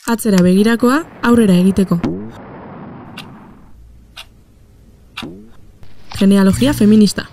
Atzera begirakoa, aurrera egiteko. Genealogia feminista.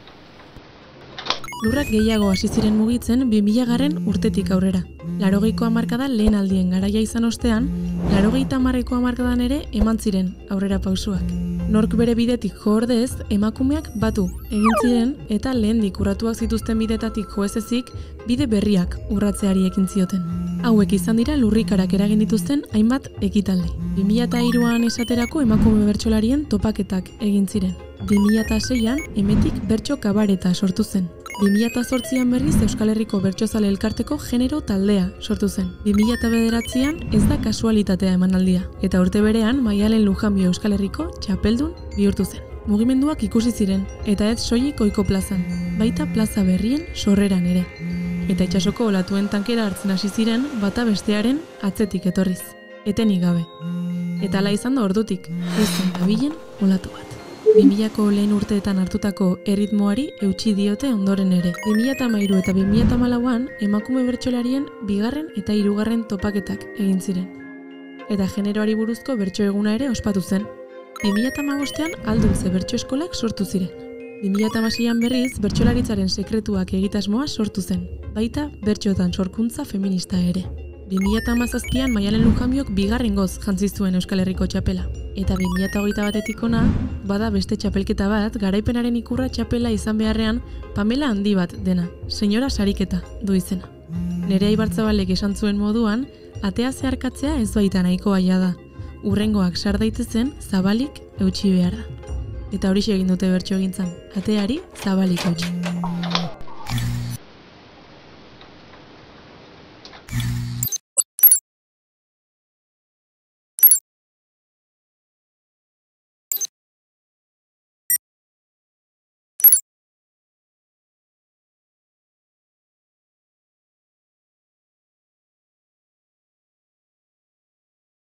Lurrak gehiago hasi ziren mugitzen 2000 urtetik aurrera. 80ko hamarkada lehen aldien garaia izan ostean, 80ko hamarkadan ere eman ziren aurrera pausuak. Nork bere bidetik jo ordez, emakumeak batu egin ziren eta lehendik urratuak zituzten bidetatik jo ezezik, bide berriak urratzeari ekin zioten. Hauek izan dira lurrikarak eragin dituzten hainbat ekitaldi. 2003an esaterako emakume bertsolarien topaketak egin ziren. 2006an Emetik bertso kabareta sortu zen. 2008an berriz Euskal Herriko Bertsozale Elkarteko genero taldea sortu zen. 2009an ez da kasualitatea emanaldia, eta urte berean Maialen Lujanbio Euskal Herriko txapeldun bihurtu zen. Mugimenduak ikusi ziren, eta ez soilik ohiko plazan, baita plaza berrien sorreran ere. Eta itsasoko olatuen tankera hartzen hasi ziren bata bestearen atzetik etorriz, etenik gabe. Eta hala izan da ordutik, izan dabilen olatu bat. 2000ko lehen urteetan hartutako erritmoari eutsi diote ondoren ere. 2013 eta 2014an emakume bertsolarien bigarren eta hirugarren topaketak egin ziren. Eta generoari buruzko bertso eguna ere ospatu zen. 2015an Alduntze bertso eskolak sortu ziren. 2016an berriz bertsolaritzaren sekretuak egitasmoa sortu zen, baita bertsoetan sorkuntza feminista ere. 2017an Maialen Lujanbiok bigarrengoz jantzi zuen Euskal Herriko txapela. Eta 2021etik hona, bada beste txapelketa bat, garaipenaren ikurra txapela izan beharrean Pamela handi bat dena, senyora sariketa du izena. Nerea Ibartzabalek esan zuen moduan, atea zeharkatzea ez baita nahikoa da. Hurrengoak sar daitezen, zabalik eutsi behar da. Eta horixe egin dute bertsogintzan, ateari zabalik eutsi.